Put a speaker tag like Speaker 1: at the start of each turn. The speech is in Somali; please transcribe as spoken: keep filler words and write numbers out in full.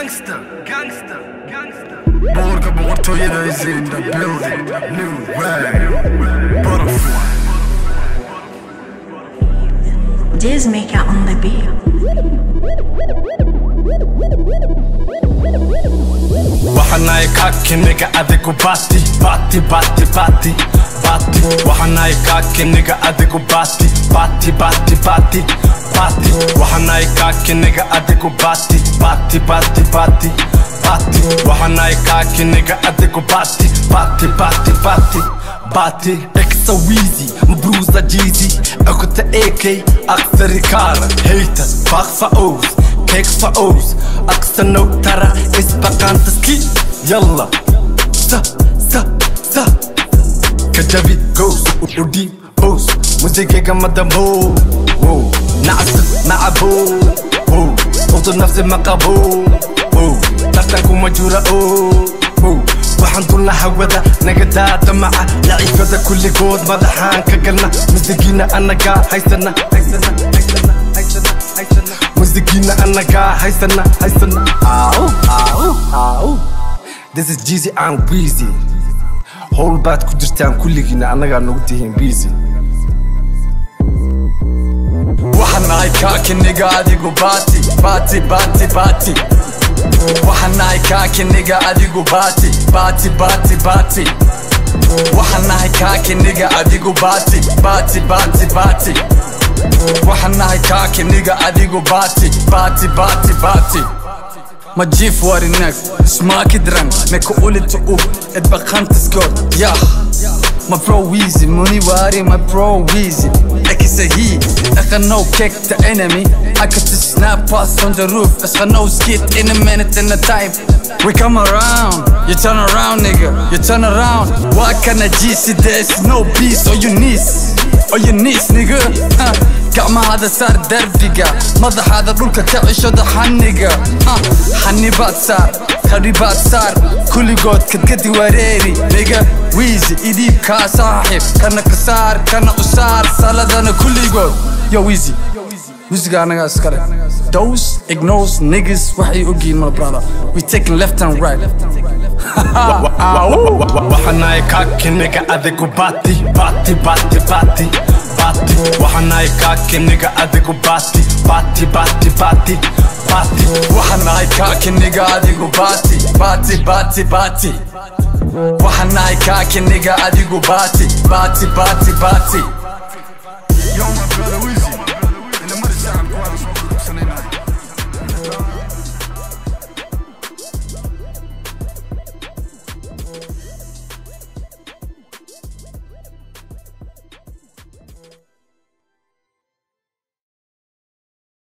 Speaker 1: Gangster, gangster, gangster. Borga boqortooyada is in the building. New way. Butterfly.
Speaker 2: JEAZY maker on the beat.
Speaker 1: Waxanaay kaaki nigga adigu baati, baati, baati, baati, baati. Waxanaay kaaki nigga adigu baati, baati, baati, baati, baati. Waxanaay kaaki nigga adigu baati, baati, baati, baati, baati. Waxanaay kaaki nigga adigu baati, baati, baati, baati, baati. Extra WHIZBI, mbruza JEAZY, أكنت إيه كي أكثر كارا haters, باق فاوز كيك فاوز أكثر نو ترى إسبقان تسكي يلا سا سا سا كجابي جوز ودي بوز موسيقى جمدا مو وو نعس نعبو وو صوت النفس مقابو وو تختكم مجورة أو وو waxaan dul hawada naga daadamaca laciifada kulli good madaxaan ka galna musigiina anaga haysana haysana haysana haysana haysana musigiina anaga haysana haysana au au au. This is JEAZY and WHIZBI. Whole baad ku jirtaan kulligiina anaga nagu tihiin busy. Waxanaay kaaki nigga adigu baati, baati, baati, baati. Waxanaay kaaki nigga adigu baati, baati, baati, baati. Waxanaay kaaki nigga adigu baati, baati, baati, baati. Waxanaay kaaki nigga adigu baati, baati, baati, baati. ما تجيف واري الناس اسمعك دران ماكو قولي تقوب اتبقان تسكور يا ما برو WHIZBI موني واري ما برو WHIZBI اكي سهي اخا no kick the enemy I got the snap pass on the roof اخا no skit in a minute in a time we come around you turn around nigga you turn around why can I JEAZY there's no peace on your knees on your knees nigga gacma hada saar darbiga madax hada dhulka ka cisho daxaniga xanibaad saar kharibaad saar kulligood kadgadi wareeri nigga WHIZBI idiibkaa saaxib kana ka saar kana u saar saladana kulligood yo WHIZBI WHIZBI anaga iskale those ignores niggas waxay ogiin mal brother we taking left and right waxanaay kaaki nigga adigu baati baati baati baati baati waxanaay kaaki nigga adigu baati baati baati baati baati waxanaay kaaki nigga adigu baati baati baati baati waxanaay kaaki nigga adigu baati baati baati baati